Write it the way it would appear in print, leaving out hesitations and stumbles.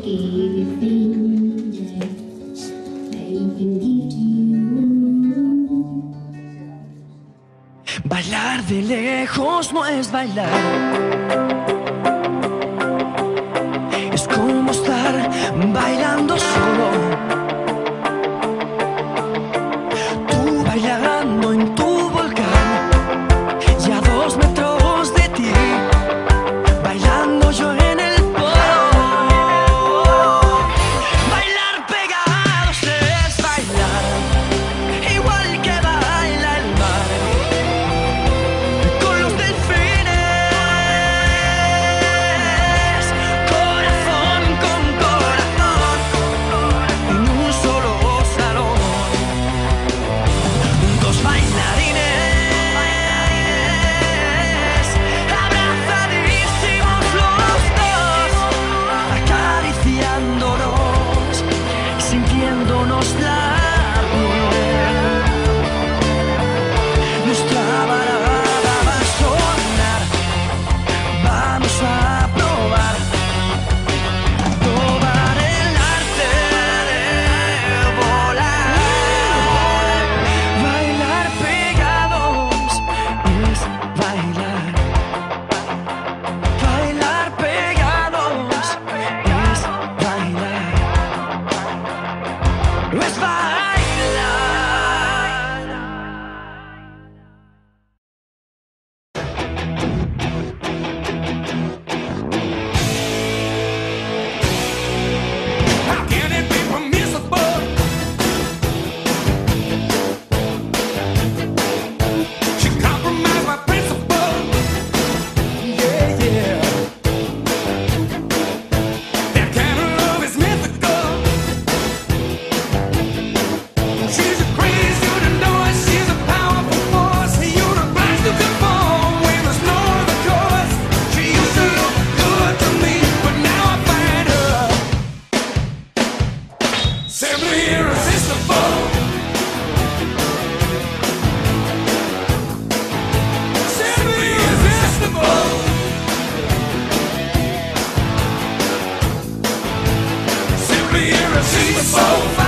everything that I can give to you. Bailar de lejos no es bailar. Es como estar bailando solo. Tú bailando en tu volcán y a 2 metros de ti, bailando yo en el polo. Bailar pegados es bailar, igual que baila el mar con los delfines, corazón con corazón, en un solo salón. 2 bailarines, abrazadísimos los 2, acariciándonos, sintiéndonos la piel. Nuestra balada va a sonar, vamos a probar el arte de volar. Bailar pegados es bailar. Bailar pegados es bailar. Es bailar. How can it be permissible? She compromised my principle. Yeah, yeah. That kind of love is mythical. She's a crazy to know it. She's a powerful force. You the price to conform when there's no other choice. She used to look good to me, but now I find her simply irresistible. Simply irresistible. Simply irresistible.